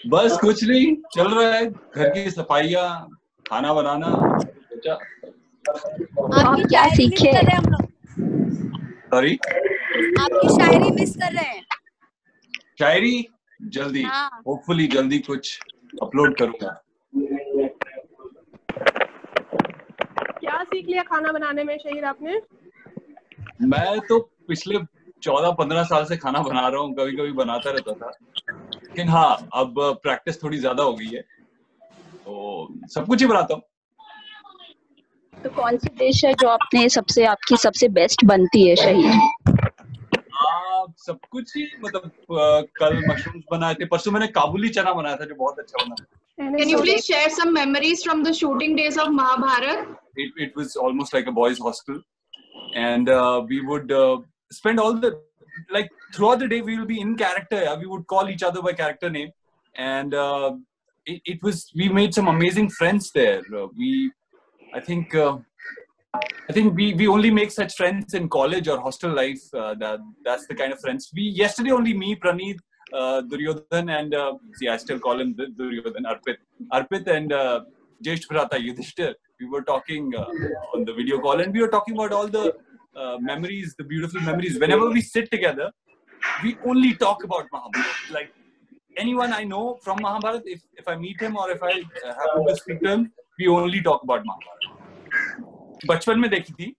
बस कुछ नहीं, चल रहा है, घर की सफाइयाँ, खाना बनाना। आपकी क्या शायरी मिस सीखे? कर रहे हैं हम लोग। सॉरी, आपकी शायरी मिस कर रहे हैं। शायरी जल्दी, हाँ। होपफुली जल्दी कुछ अपलोड करूंगा। क्या सीख लिया खाना बनाने में शहीर आपने? मैं तो पिछले 14-15 साल से खाना बना रहा हूँ, कभी कभी बनाता रहता था, लेकिन हाँ अब प्रैक्टिस थोड़ी ज्यादा हो गई है, तो सब कुछ ही बनाता हूँ। तो कौन सी डिश है जो आपकी सबसे बेस्ट बनती है शहीद? सब कुछ ही, मतलब कल मशरूम्स बनाए थे, परसों मैंने काबुली चना बनाया था जो बहुत अच्छा बना था। Can you please share some memories from the shooting days of Mahabharat? It was almost like a boys' hostel, and we would spend all the, like, throughout the day we will be in character. We would call each other by character name, and we made some amazing friends there. I think we only make such friends in college or hostel life. That's the kind of friends yesterday only me, Praneeth, Duryodhan, and see, I still call him Duryodhan, Arpit and Jesh Bhrata Yudhishthir. We were talking on the video call, and we were talking about all the memories, the beautiful memories. Whenever we sit together, we only talk about Mahabharat. Like, anyone I know from Mahabharat, if I meet him or if I happen to speak to him, we only talk about Mahabharat. बचपन में देखी थी,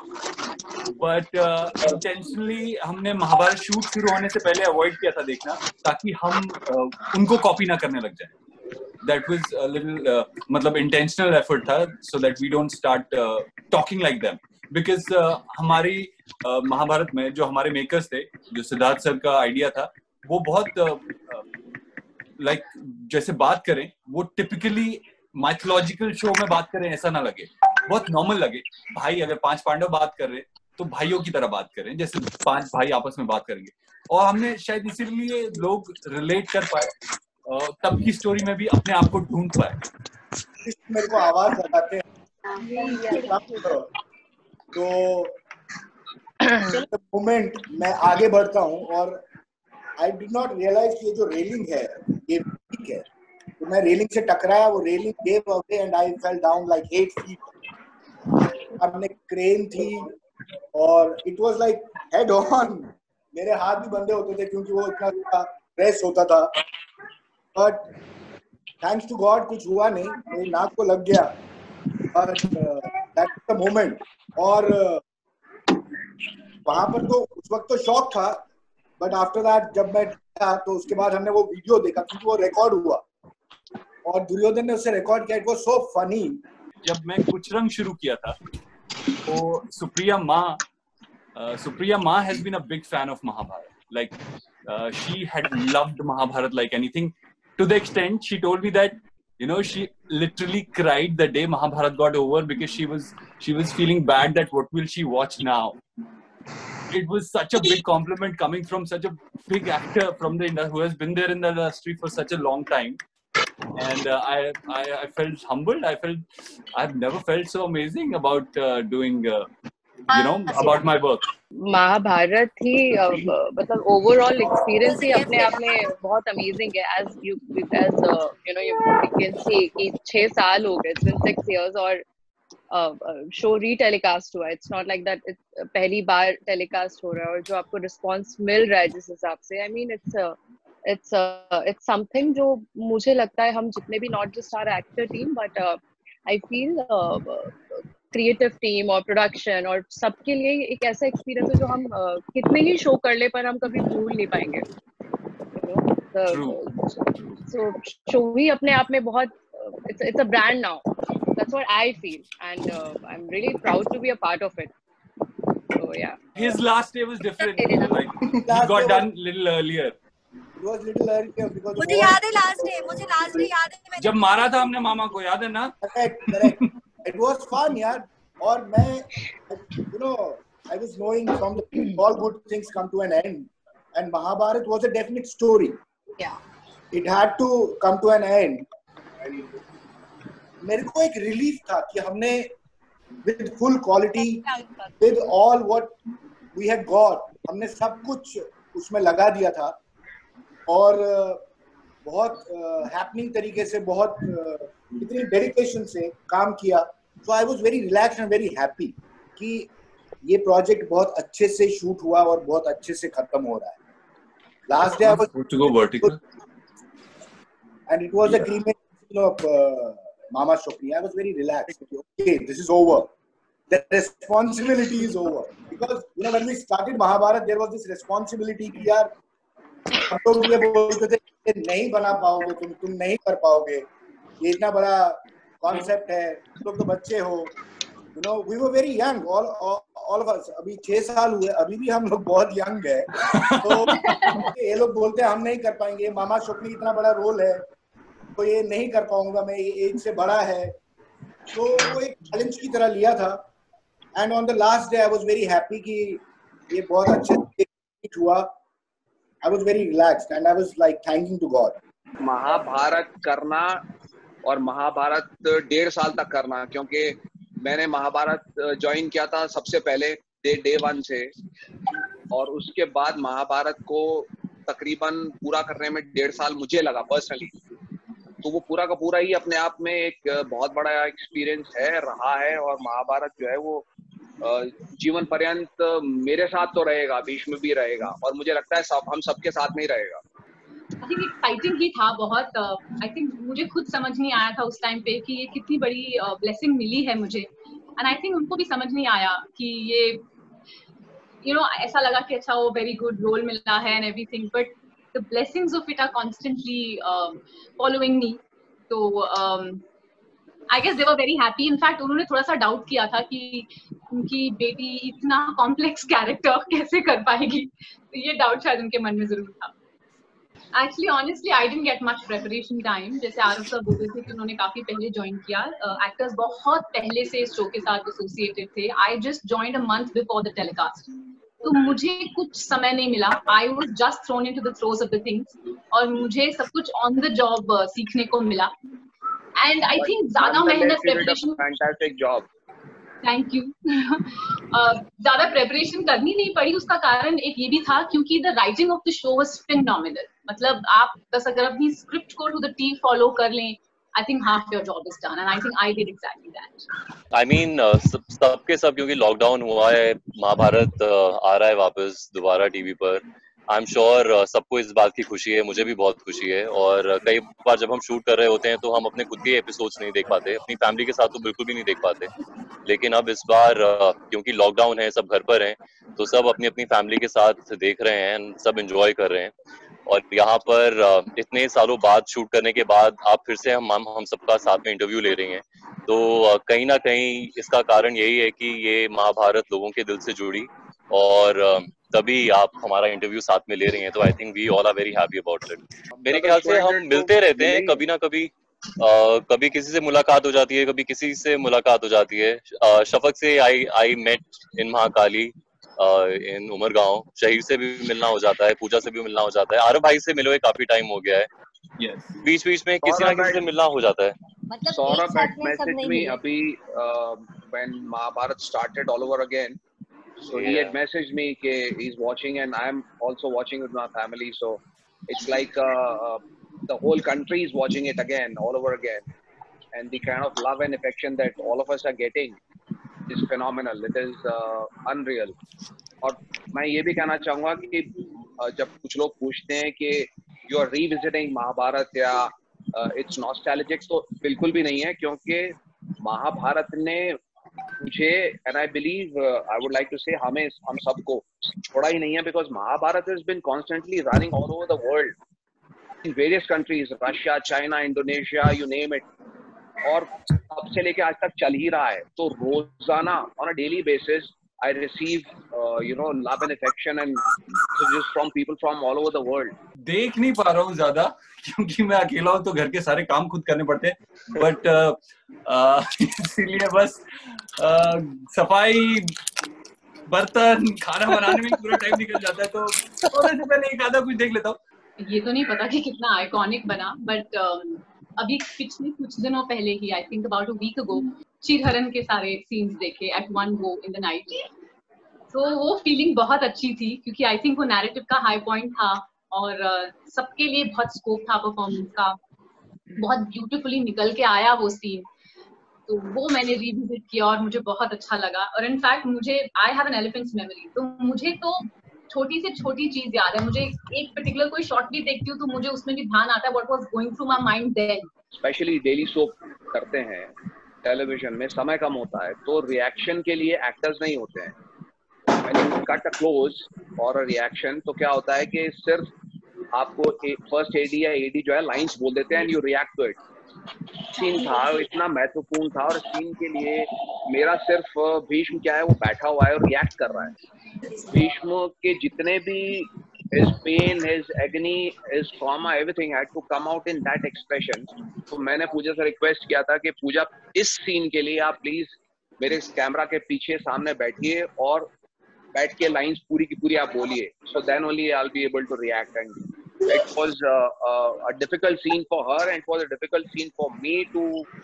but intentionally हमने Mahabharat shoot शुरू होने से पहले avoid किया था देखना, ताकि हम उनको कॉपी ना करने लग जाए। दैट वाज अ लिटिल, मतलब इंटेंशनल एफर्ट था, so that we don't start talking like them, because हमारी महाभारत में जो हमारे मेकर्स थे, जो सिद्धार्थ सर का आइडिया था, वो बहुत लाइक जैसे बात करें वो टिपिकली माइथोलॉजिकल शो में बात करें ऐसा ना लगे, बहुत नॉर्मल लगे। भाई अगर 5 पांडव बात कर रहे तो भाइयों की तरह बात करें, जैसे 5 भाई आपस में बात करेंगे। और हमने शायद इसीलिए लोग रिलेट कर पाए, तब की स्टोरी में भी अपने आप को ढूंढ पाए। मेरे को आवाज लगाते हैं तो मोमेंट मैं आगे बढ़ता हूँ, और आई डिड नॉट रियलाइज कि ये जो रेलिंग है ये ठीक है, तो मैं रेलिंग से टकराया, वो railing gave away and I fell down like 8 feet. हमने क्रेन थी और it was like head on, मेरे हाथ भी बंधे होते थे क्योंकि वो इतना प्रेस होता था, बट थैंक्स टू गॉड कुछ हुआ नहीं, मेरी नाक को लग गया, बट दैट्स द मोमेंट। और वहां पर तो उस वक्त तो शॉक था, बट आफ्टर दैट जब मैं था तो उसके बाद हमने वो वीडियो देखा क्योंकि वो रिकॉर्ड हुआ और दुर्योधन ने उसे रिकॉर्ड किया। It was so funny. जब मैं कुछ रंग शुरू किया था तो सुप्रिया माँ has been a big fan of Mahabharata. Like she had loved Mahabharata like anything, to the extent she told me that, you know, she literally cried the day Mahabharata got over because she was feeling bad that what will she watch now. It was such a big compliment coming from such a big actor from the industry who has been there in the industry for such a long time. And I felt humbled. I've never felt so amazing about doing, about my work. Mahabharat ही मतलब overall experience ही अपने आप में बहुत amazing है। as you can see कि 6 साल हो गए, it's been 6 years, और शो रीटेलीकास्ट हुआ। इट्स नॉट लाइक दैट पहली बार टेलीकास्ट हो रहा है, और जो आपको रिस्पॉन्स मिल रहा है जिस हिसाब से, आई मीन इट्स समथिंग जो मुझे लगता है हम जितने भी, not just our actor team but I feel creative team और प्रोडक्शन और सबके लिए एक ऐसा एक्सपीरियंस है जो हम कितने ही शो कर ले पर हम कभी भूल नहीं पाएंगे। सो शो ही अपने आप में बहुत, it's a brand now. That's what I feel, and I'm really proud to be a part of it. So yeah. His last day was different. Like he got done little earlier. It was little earlier because मुझे याद है मुझे last day याद है जब मारा था हमने मामा को, याद है ना? Correct. It was fun यार, और मैं I was knowing from the all good things come to an end, and Mahabharat was a definite story. Yeah. It had to come to an end. And मेरे को एक relief था कि हमने with full quality, with all what we had got, हमने सब कुछ उसमें लगा दिया था, और बहुत हैपनिंग तरीके से, बहुत इतनी डेडिकेशन से काम किया. So I was very relaxed and very happy कि ये प्रोजेक्ट बहुत अच्छे से शूट हुआ और बहुत अच्छे से खत्म हो रहा है. Last day I was to go vertical and it was a cremation of Mama Shokni. I was very relaxed. Okay, this is over. The responsibility is over. Because when we started Mahabharat, there was this responsibility कि यार हम लोग ये बोलते थे कि नहीं बना पाओगे तुम नहीं कर पाओगे, ये इतना बड़ा कॉन्सेप्ट है, तुम लोग तो बच्चे हो. We were very young, all of us. अभी 6 साल हुए, अभी भी हम लोग बहुत यंग है. तो ये लोग बोलते हैं हम नहीं कर पाएंगे, मामा शोकनी इतना बड़ा रोल है तो ये नहीं कर पाऊंगा मैं, ये एज से बड़ा है. तो वो एक चैलेंज की तरह लिया था. And on the last day I was very happy कि ये बहुत अच्छे से हुआ. I was very relaxed and I was like thanking to God. Mahabharat करना और महाभारत 1.5 साल तक करना, क्योंकि मैंने महाभारत ज्वाइन किया था सबसे पहले डे 1 से, और उसके बाद महाभारत को तकरीबन पूरा करने में 1.5 साल मुझे लगा पर्सनली. तो वो पूरा का पूरा ही अपने आप में एक बहुत बड़ा एक्सपीरियंस रहा है. और महाभारत जो है वो जीवन पर्यंत मेरे साथ तो रहेगा, बीच में भी रहेगा, और मुझे लगता है हम सबके साथ में ही रहेगा. आई थिंक एक्साइटिंग ही था बहुत. आई थिंक मुझे खुद समझ नहीं आया था उस टाइम पे कि ये कितनी बड़ी ब्लेसिंग मिली है मुझे. एंड आई थिंक उनको भी समझ नहीं आया कि ये ऐसा लगा कि अच्छा वो वेरी गुड रोल मिला है and everything, but the blessings of it are constantly following me. तो I guess they were very happy. In fact उन्होंने थोड़ा सा डाउट किया था कि उनकी बेटी इतना कॉम्प्लेक्स कैरेक्टर कैसे कर पाएगी. तो ये डाउट शायद उनके मन में जरूर था. Actually, honestly, I didn't get much preparation time. जैसे आरव सर बोल रहे थे कि उन्होंने काफी पहले ज्वाइन किया. एक्टर्स बहुत पहले से इस शो के साथ एसोसिएटेड थे. I just joined a month before the telecast. तो मुझे कुछ समय नहीं मिला. I was just thrown into the throes of the things. और मुझे सब कुछ on the job सीखने को मिला. And I think ज़्यादा मेहनत preparation. Fantastic job. Thank you. ज्यादा प्रेपरेशन करनी नहीं पड़ी. उसका कारण एक ये भी था क्योंकि the writing of the show was phenomenal. मतलब आप बस अगर अपनी स्क्रिप्ट को टू द टी फॉलो कर लें, I think half your job is done. And I think I did exactly that. I mean सबके सब, क्योंकि लॉकडाउन हुआ है, महाभारत आ रहा है वापस दोबारा टीवी पर. आई एम श्योर सबको इस बात की खुशी है, मुझे भी बहुत खुशी है. और कई बार जब हम शूट कर रहे होते हैं तो हम अपने खुद के एपिसोड्स नहीं देख पाते, अपनी फैमिली के साथ तो बिल्कुल भी नहीं देख पाते. लेकिन अब इस बार क्योंकि लॉकडाउन है, सब घर पर हैं, तो सब अपनी अपनी फैमिली के साथ देख रहे हैं, सब एंजॉय कर रहे हैं. और यहाँ पर इतने सालों बाद शूट करने के बाद आप फिर से हम सबका साथ में इंटरव्यू ले रही हैं. तो कहीं ना कहीं इसका कारण यही है कि ये महाभारत लोगों के दिल से जुड़ी, और तभी आप हमारा इंटरव्यू साथ में ले रही हैं. तो I think we all are very happy about it. मेरे ख्याल से हम मिलते रहते हैं कभी ना कभी. कभी किसी से मुलाकात हो जाती है, कभी किसी से मुलाकात हो जाती है. शफक से I met in Mahakali in Umargaon. Shaheer से भी मिलना हो जाता है, पूजा से भी मिलना हो जाता है. आरव भाई से मिले हुए काफी टाइम हो गया है. बीच बीच में किसी ना किसी से मिलना हो जाता है. Saurabh had messaged me abhi when Mahabharat started all over again. So he had messaged me that he's watching, and I'm also watching with my family. So it's like the whole country is watching it again, all over again. And the kind of love and affection that all of us are getting is phenomenal. It is unreal. और मैं ये भी कहना चाहूँगा कि जब कुछ लोग पूछते हैं कि you are revisiting महाभारत या it's nostalgic, तो बिल्कुल भी नहीं है, क्योंकि महाभारत ने मुझे, and I believe I would like to say हम सबको छोड़ा ही नहीं है, because Mahabharat has been constantly running all over the world in various countries, Russia, China, Indonesia, you name it, और अब से लेके आज तक चल ही रहा है. तो रोजाना on a daily basis I receive love and affection and messages from people from all over the world. देख नहीं पा रहा हूँ ज्यादा क्योंकि मैं अकेला हूँ, तो घर के सारे काम खुद करने पड़ते हैं. बट इसीलिए बस सफाई, बर्तन, खाना बनाने में पूरा टाइम निकल जाता है. तो थोड़े से पहले एक आधा कुछ देख लेता हूँ. ये तो नहीं पता कि कितना आइकॉनिक बना, बट अभी पिछले कुछ दिनों पहले ही, I think about a week ago, चिरहरण के सारे सीन्स देखे at one go in the night. तो वो फीलिंग बहुत अच्छी थी, क्योंकि आई थिंक वो नैरेटिव का हाई पॉइंट था और सबके लिए बहुत स्कोप था परफॉर्मेंस का, बहुत ब्यूटीफुली निकल के आया वो सीन, तो वो मैंने रिविजिट किया और मुझे बहुत अच्छा लगा। और इनफैक्ट मुझे I have an elephant's memory, तो मुझे तो छोटी से छोटी चीज याद है। मुझे एक पर्टिकुलर कोई शॉट भी देखती हूँ तो मुझे उसमें भी ध्यान आता है what was going through my mind then. Specially daily soap करते हैं, टेलीविजन में समय कम होता है, तो रिएक्शन के लिए एक्टर्स नहीं होते हैं। When you cut a close or a reaction, तो क्या होता है कि सिर्फ आपको फर्स्ट एडी या एडी जो है लाइंस बोल देते हैं and you react to it. Scene था इतना महत्वपूर्ण था और सीन के लिए मेरा सिर्फ भीष्म क्या है वो बैठा हुआ है और रिएक्ट कर रहा है। भीष्म के जितने भी his pain, his agony, his trauma, everything had to come out in that expression. तो मैंने पूजा से रिक्वेस्ट किया था कि पूजा इस सीन के लिए आप प्लीज मेरे कैमरा के पीछे सामने बैठिए और बैठ के लाइंस पूरी की पूरी आप बोलिए, so then only I'll be able to react. And it was a difficult scene for her and it was a difficult scene for me to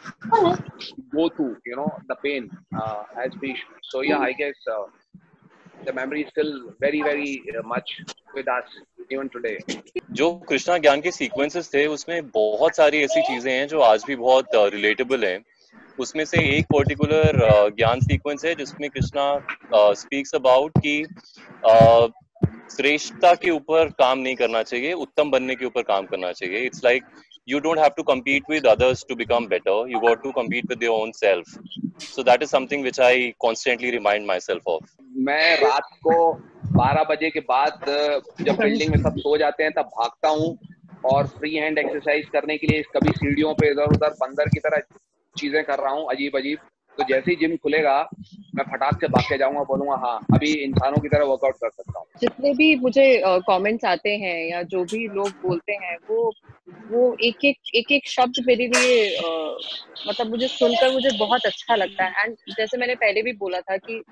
go through, you know, the pain as Bhishma. So yeah, I guess the memory is still very much with us even today. जो कृष्णा ज्ञान के sequences थे उसमें बहुत सारी ऐसी चीजें हैं जो आज भी बहुत रिलेटेबल हैं। उसमें से एक पर्टिकुलर ज्ञान सीक्वेंस है जिसमें कृष्णा स्पीक्स अबाउट कि श्रेष्ठता के ऊपर काम नहीं करना चाहिए, उत्तम बनने के ऊपर काम करना चाहिए। It's like you don't have to compete with others to become better, you got to compete with your own self. So that is something which I constantly remind myself of. मैं रात को 12 बजे के बाद जब बिल्डिंग में सब सो जाते हैं तब भागता हूँ और फ्री हैंड एक्सरसाइज करने के लिए कभी सीढ़ियों पे इधर उधर बंदर की तरह चीजें कर रहा हूँ अजीब अजीब। तो जैसे ही जिम खुलेगा मैं फटाक से भाग के जाऊंगा, बोलूंगा हाँ अभी इंसानों की तरह वर्कआउट कर सकता हूँ। जितने भी मुझे कमेंट्स आते हैं या जो भी लोग बोलते हैं वो एक एक शब्द मेरे लिए मतलब मुझे सुनकर मुझे बहुत अच्छा लगता है। एंड जैसे मैंने पहले भी बोला था कि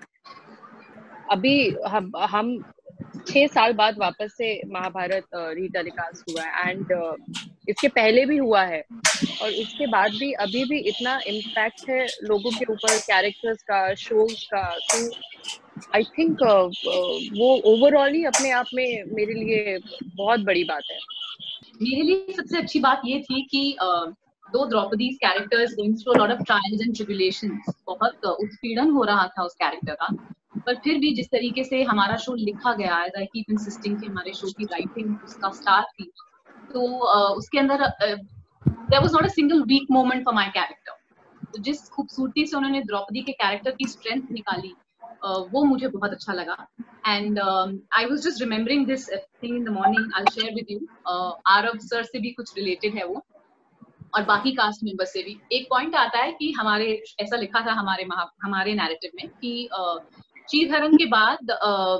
अभी हम 6 साल बाद वापस से महाभारत रीटेलीकास्ट हुआ है एंड इसके पहले भी हुआ है और उसके बाद भी अभी भी इतना इम्पैक्ट है लोगों के ऊपर, कैरेक्टर्स का, शोज का। तो आई थिंक वो ओवरऑल ही अपने आप में मेरे लिए बहुत बड़ी बात है। मेरे लिए सबसे अच्छी बात ये थी कि दो Draupadi's characters going through a lot of trials and tribulations, बहुत उत्पीड़न हो रहा था उस कैरेक्टर का, पर फिर भी जिस तरीके से हमारा शो लिखा गया, एज आई कीप इंसिस्टिंग कि हमारे शो की राइटिंग उसका स्टार थी, तो उसके अंदर there was not a single weak moment for my character. तो जिस खूबसूरती से उन्होंने द्रौपदी के कैरेक्टर की स्ट्रेंथ निकाली वो मुझे बहुत अच्छा लगा। And I was just remembering this thing in the morning, I will share with you. Aarav sir से भी कुछ रिलेटेड है वो और बाकी कास्ट मेंबर से भी। एक पॉइंट आता है कि हमारे ऐसा लिखा था हमारे नैरेटिव में कि चीरहरण के बाद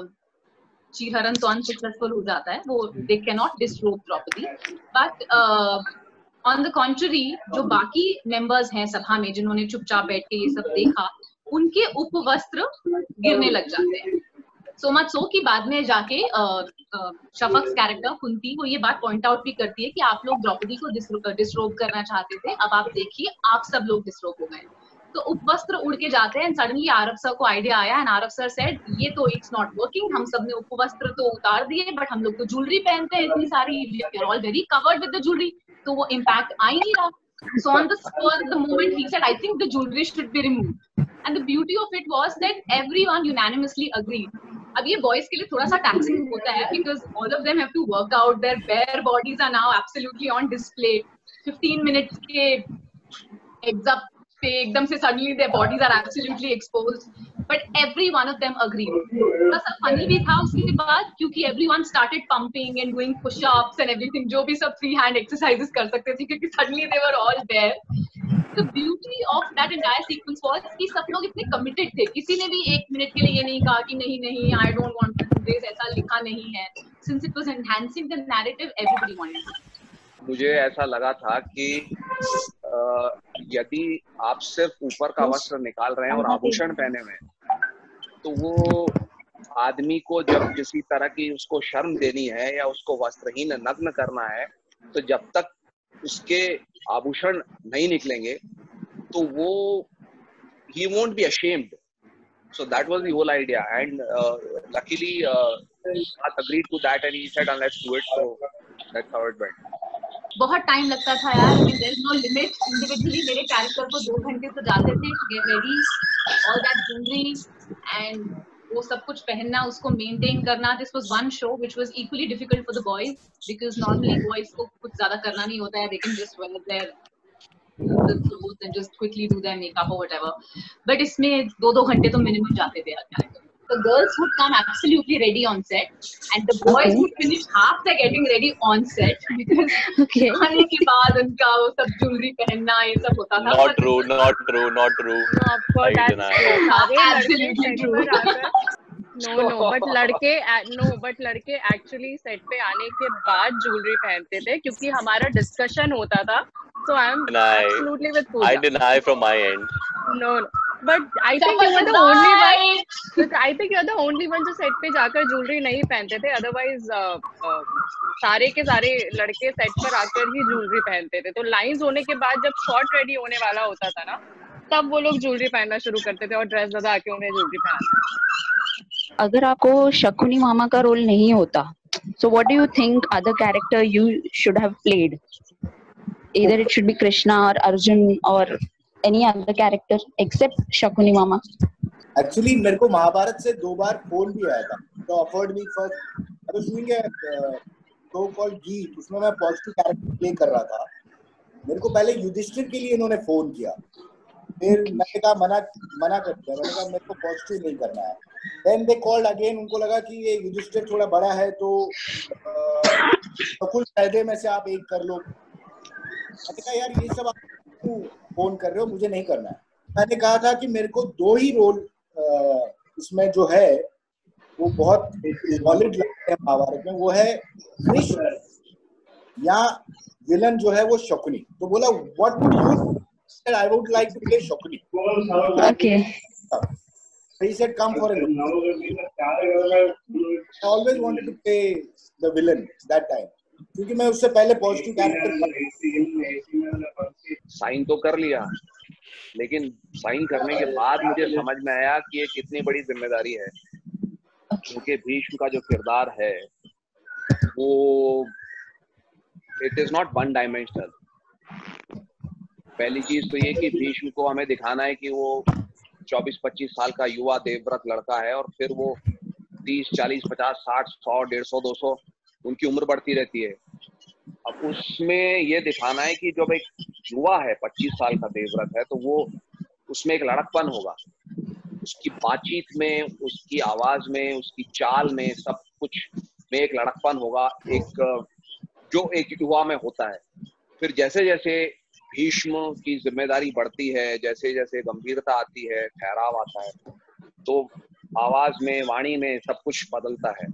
चीरहरण तो अनसक्सेसफुल हो जाता है, वो they can not disrobe Draupadi, but on the contrary जो बाकी मेंबर्स हैं सभा में जिन्होंने चुपचाप बैठ के ये सब देखा, उनके उपवस्त्र गिरने लग जाते हैं। सो मच सो कि बाद में जाके शफक्स कैरेक्टर कुंती वो ये बात पॉइंट आउट भी करती है कि आप लोग द्रौपदी को डिसरोब करना चाहते थे, अब आप देखिए आप सब लोग डिसरोब हो गए। तो उपवस्त्र उड़ के जाते हैं एंड सडनली आरव सर को आइडिया आया एंड आरव सर सेड ये तो इट्स नॉट वर्किंग, हम सब ने उपवस्त्र तो उतार दिए बट हम लोग तो ज्वेलरी पहनते हैं इतनी सारी, we are all very covered with the jewellery, तो वो इम्पैक्ट आ ही नहीं रहा। So on the spur of the moment he said I think the jewelry should be removed and the beauty of it was that everyone unanimously agreed. अब ये boys के लिए थोड़ा सा taxing होता है because all of them have to work out, their bare bodies are now absolutely on display, 15 minutes के eggs up पे एकदम से suddenly their bodies are absolutely exposed, but every one of them agreed. थोड़ा सा funny भी था उसके बाद क्योंकि everyone started pumping and doing push-ups and everything, जो भी सब free hand exercises कर सकते थे क्योंकि suddenly they were all there. The beauty of that entire sequence was कि सब लोग इतने committed थे, किसी ने भी एक मिनट के लिए ये नहीं कहा कि नहीं I don't want to do this, ऐसा लिखा नहीं है। Since it was enhancing the narrative, everybody wanted to. मुझे ऐसा लगा था कि यदि आप सिर्फ ऊपर का वस्त्र निकाल रहे हैं और आभूषण पहने हुए हैं तो वो आदमी को जब किसी तरह की उसको शर्म देनी है या उसको वस्त्रहीन नग्न करना है तो जब तक उसके आभूषण नहीं निकलेंगे तो वो he won't be ashamed. So that was the whole idea and luckily Siddharth agreed to that and he said, let's do it. So that's how it went. बहुत टाइम लगता था यार. I mean, there's no limit. Individually मेरे character को 2 घंटे तो जाते थे to get ready, all that jewelry and वो सब कुछ पहनना, उसको मेंटेन करना. This was one show which was equally difficult for the boys because normally boys को कुछ ज़्यादा करना नहीं होता है. They can just wear their clothes and just quickly do their makeup or whatever. But इसमें 2 घंटे तो minimum जाते थे हर character. The girls would come absolutely ready on set, and the boys would finish half the getting ready on set because आने के बाद उनका वो सब jewelry पहनना ये सब होता था. Not true, not true, not true. No, of course I that's deny. true. Absolutely true. but लड़के actually set पे आने के बाद jewelry पहनते थे क्योंकि हमारा discussion होता था. So I am absolutely with Pooja. I deny from my end. No. But I think you were the only one. But I think you're the only one जो set पे जाकर jewelry नहीं पहनते थे. Otherwise, सारे के सारे लड़के set पर आकर ही jewelry पहनते थे. तो lines होने के बाद जब shot ready होने वाला होता था ना, तब वो लोग jewelry पहनना शुरू करते थे और dress लगा के उन्हें jewelry पहनना. अगर आपको शकुनी मामा का रोल नहीं होता, so what do you think other character you should have played? Either it should be Krishna or Arjun or any other character except Shakuni Mama. Actually मेरे को महाभारत से 2 बार फोन भी आया था. तो offered me first. I was doing a show called Geet. उसमें मैं positive character play कर रहा था. मेरे को पहले युधिष्ठिर के लिए इन्होंने फोन किया. फिर मैंने कहा मना कर दिया. मैंने कहा मेरे को पॉजिटिव नहीं करना है. Then they called again. उनको लगा कि ये युधिष्ठिर थोड़ा बड़ा है तो कुल फायदे में से आप एक कर लो. मैंने कहा यार ये सब आप फोन कर रहे हो, मुझे नहीं करना है. मैंने कहा था कि मेरे को 2 ही रोल इसमें जो है वो बहुत सॉलिड लगते हैं महाभारत में. वो है कृष्ण या विलन जो है वो शकुनी. तो बोला what would you, I would like to play Shakuni. Okay. He said come for a look. I always wanted to play the villain that time. क्योंकि मैं उससे पहले पॉजिटिव कैरेक्टर साइन तो कर लिया, लेकिन साइन करने के बाद मुझे समझ में आया कि ये कितनी बड़ी जिम्मेदारी है. क्योंकि भीष्म का जो किरदार है वो it is not one dimensional. पहली चीज तो ये कि भीष्म को हमें दिखाना है कि वो 24-25 साल का युवा देवव्रत लड़का है और फिर वो 30, 40, 50, 60, 100, 150, 200 उनकी उम्र बढ़ती रहती है. अब उसमें ये दिखाना है कि जब एक युवा है 25 साल का देवव्रत है तो वो उसमें एक लड़कपन होगा. उसकी बातचीत में, उसकी आवाज में, उसकी चाल में, सब कुछ में एक लड़कपन होगा, एक जो एक युवा में होता है. फिर जैसे जैसे भीष्म की जिम्मेदारी बढ़ती है, जैसे जैसे गंभीरता आती है, ठहराव आता है, तो आवाज में, वाणी में सब कुछ बदलता है.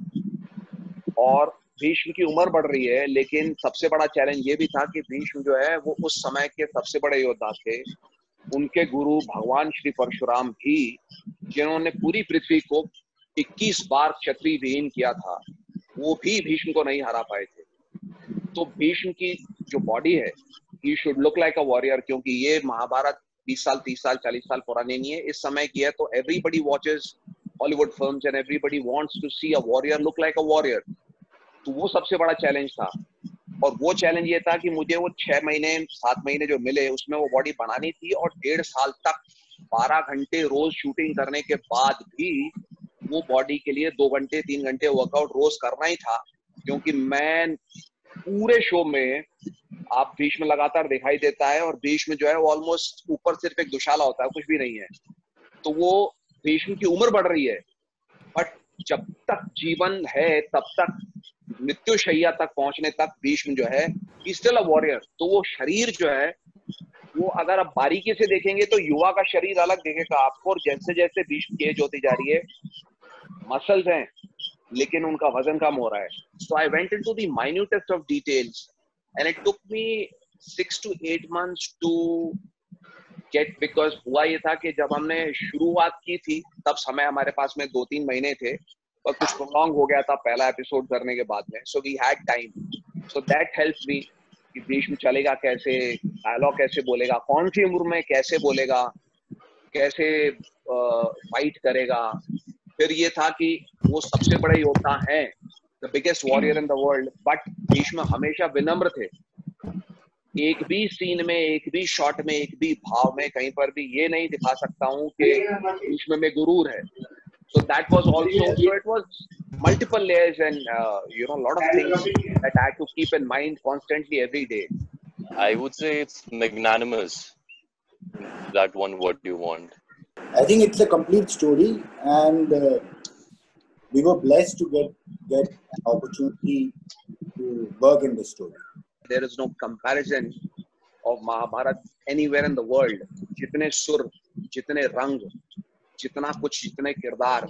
और भीष्म की उम्र बढ़ रही है, लेकिन सबसे बड़ा चैलेंज ये भी था कि भीष्म जो है वो उस समय के सबसे बड़े योद्धा थे. उनके गुरु भगवान श्री परशुराम भी, जिन्होंने पूरी पृथ्वी को 21 बार क्षत्रिय विहीन किया था, वो भी भीष्म को नहीं हरा पाए थे. तो भीष्म की जो बॉडी है, he should look like a warrior. क्योंकि ये महाभारत 20 साल, 30 साल, 40 साल पुरानी नहीं है, इस समय की है. तो everybody watches Hollywood films and everybody wants to see a warrior look like a warrior. तो वो सबसे बड़ा चैलेंज था. और वो चैलेंज ये था कि मुझे वो 6 महीने 7 महीने जो मिले उसमें वो बॉडी बनानी थी. और 1.5 साल तक 12 घंटे रोज शूटिंग करने के बाद भी वो बॉडी के लिए 2 घंटे 3 घंटे वर्कआउट रोज करना ही था. क्योंकि मैं पूरे शो में आप भीष्म लगातार दिखाई देता है और भीष्म जो है वो ऑलमोस्ट ऊपर सिर्फ एक दुशाला होता है, कुछ भी नहीं है. तो वो भीष्म की उम्र बढ़ रही है, बट जब तक जीवन है तब तक मृत्यु शैया तक पहुंचने तक भीष्म जो है स्टिल अ वॉरियर. तो वो शरीर जो है वो अगर आप बारीकी से देखेंगे तो युवा का शरीर अलग दिखेगा आपको, और जैसे जैसे भीष्म की एज होती जा रही है, मसल्स हैं लेकिन उनका वजन कम हो रहा है. So I went into the minutest of details and it took me 6 to 8 months to get. Because हुआ ये था कि जब हमने शुरुआत की थी तब समय हमारे पास में 2-3 महीने थे, और कुछ प्रोलॉन्ग हो गया था पहला एपिसोड करने के बाद में. So we had time. So that helped me कि भीष्म चलेगा कैसे, डायलॉग कैसे बोलेगा, कौन सी उम्र में कैसे बोलेगा, कैसे फाइट करेगा. फिर ये था कि वो सबसे बड़े योद्धा हैं, the biggest warrior in the world, but Bhishma हमेशा विनम्र थे। एक भी सीन में, एक भी शॉट में, एक भी भाव में कहीं पर भी ये नहीं दिखा सकता हूँ कि भीष्म में गुरूर है। So that was also, so it was multiple layers and a lot of things that I had to keep in mind constantly every day. I would say it's magnanimous. That one word you want. I think it's a complete story, and we were blessed to get an opportunity to work in this story. There is no comparison of Mahabharat anywhere in the world. जितने सुर, जितने रंग, जितना कुछ, जितने किरदार,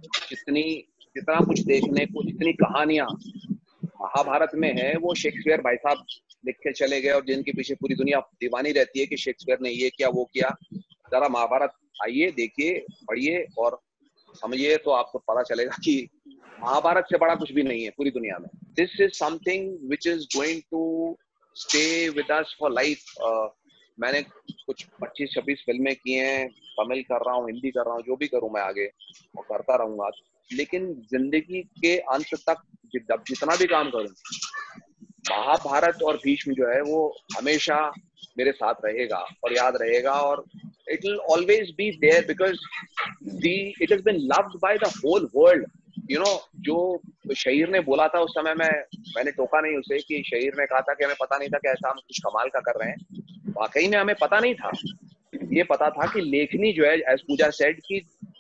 जितना कुछ देखने को, जितनी कहानियां महाभारत में है, वो शेक्सपियर भाई साहब लिख के चले गए, और जिनके पीछे पूरी दुनिया दीवानी रहती है कि शेक्सपियर ने ये किया, वो किया। जरा महाभारत आइए, देखिए, पढ़िए और समझिए, तो आपको पता चलेगा कि महाभारत से बड़ा कुछ भी नहीं है पूरी दुनिया में। This is something which is going to stay with us for life. मैंने कुछ 25-26 फिल्में की हैं, तमिल कर रहा हूँ, हिंदी कर रहा हूँ, जो भी करूँ मैं आगे और करता रहूंगा, लेकिन जिंदगी के अंत तक जितना भी काम करूँ, महाभारत और भीष्म जो है वो हमेशा मेरे साथ रहेगा और याद रहेगा, और it will always be there because it has been loved by the whole world. जो शहीर ने बोला था उस समय, मैंने टोका नहीं उसे, कि शहीर ने कहा था कि हमें पता नहीं था कि ऐसा हम कुछ कमाल का कर रहे हैं। वाकई में हमें पता नहीं था। ये पता था कि लेखनी जो है, एज पूजा सेड, कि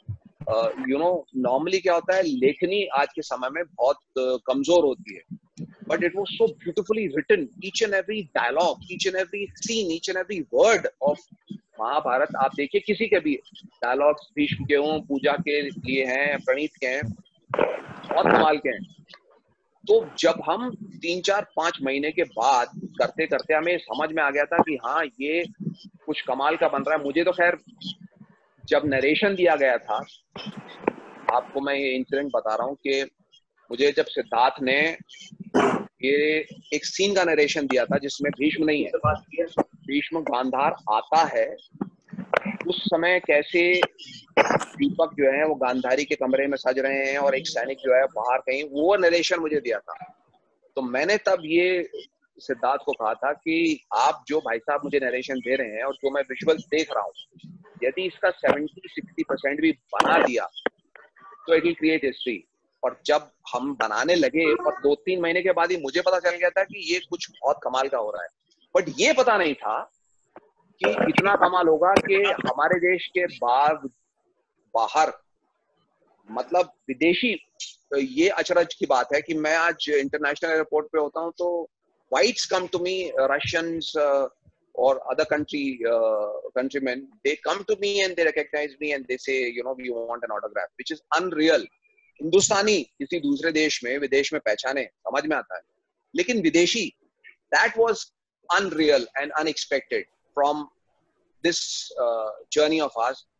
नॉर्मली क्या होता है, लेखनी आज के समय में बहुत कमजोर होती है, but it was so beautifully written, each and every dialogue, each and every scene, each and every word of Mahabharat. आप देखिए किसी के भी डायलॉग्स, भीष्म के हों, पूजा के लिए हैं, प्रणीत के हैं, बहुत कमाल के हैं। तो जब हम 3-4-5 महीने के बाद करते करते हमें समझ में आ गया था कि हाँ, ये कुछ कमाल का बन रहा है। मुझे तो खैर जब नरेशन दिया गया था, आपको मैं ये इंसिडेंट बता रहा हूँ कि मुझे जब सिद्धार्थ ने ये एक सीन का नरेशन दिया था जिसमें भीष्म नहीं है, भीष्म गांधार आता है, उस समय कैसे दीपक जो है वो गांधारी के कमरे में सज रहे हैं और एक सैनिक जो है बाहर कहीं, वो नरेशन मुझे दिया था। तो मैंने तब ये सिद्धार्थ को कहा था कि आप जो भाई साहब मुझे नरेशन दे रहे हैं और जो मैं विजुअल देख रहा हूँ, यदि इसका 70-60% भी बना दिया तो इट विल क्रिएट हिस्ट्री। और जब हम बनाने लगे और 2-3 महीने के बाद ही मुझे पता चल गया था कि ये कुछ बहुत कमाल का हो रहा है, बट ये पता नहीं था कि इतना कमाल होगा कि हमारे देश के बाहर मतलब विदेशी, ये अचरज की बात है कि मैं आज इंटरनेशनल एयरपोर्ट पे होता हूँ तो whites come to me, Russians or other countrymen, they come to me and they recognize me and they say, we want an autograph, which is unreal. हिंदुस्तानी किसी दूसरे देश में, विदेश में पहचाने, समझ में आता है, लेकिन विदेशी, that was unreal and unexpected from this journey of ours.